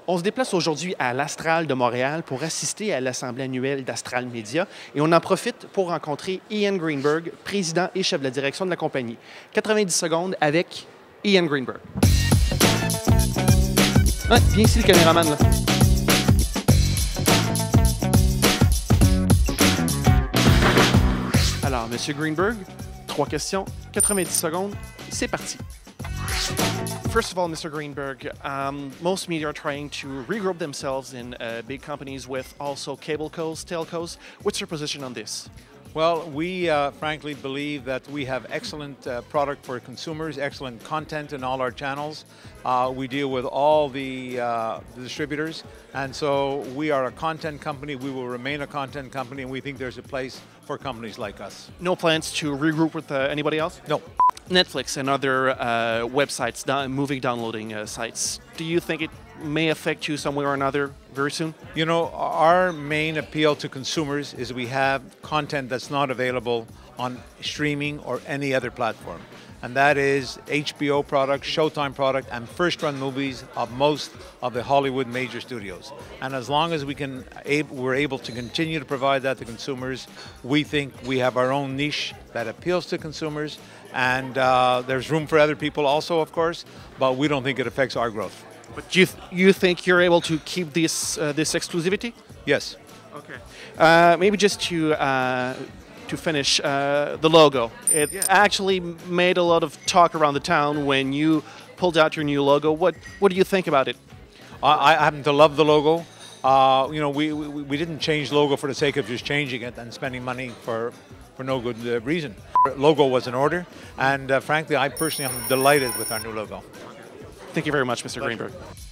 On se déplace aujourd'hui à l'Astral de Montréal pour assister à l'Assemblée annuelle d'Astral Media et on en profite pour rencontrer Ian Greenberg, président et chef de la direction de la compagnie. 90 secondes avec Ian Greenberg. Ah, viens ici le caméraman là. Alors, Monsieur Greenberg, 3 questions, 90 secondes, c'est parti. First of all, Mr. Greenberg, most media are trying to regroup themselves in big companies with also cable cos, telcos. What's your position on this? Well, we frankly believe that we have excellent product for consumers, excellent content in all our channels. We deal with all the distributors, and so we are a content company. We will remain a content company, and we think there's a place for companies like us. No plans to regroup with anybody else? No. Netflix and other websites, movie downloading sites. Do you think it may affect you some way or another very soon? You know, our main appeal to consumers is we have content that's not available on streaming or any other platform. And that is HBO product, Showtime product, and first-run movies of most of the Hollywood major studios. And as long as we're able to continue to provide that to consumers, we think we have our own niche that appeals to consumers. And there's room for other people also, of course, but we don't think it affects our growth. But do you think you're able to keep this exclusivity? Yes. Okay. Maybe just to finish, the logo. It actually made a lot of talk around the town when you pulled out your new logo. What do you think about it? I happen to love the logo. You know, we didn't change logo for the sake of just changing it and spending money for no good reason. Logo was in order, and frankly, I personally am delighted with our new logo. Thank you very much, Mr. Greenberg.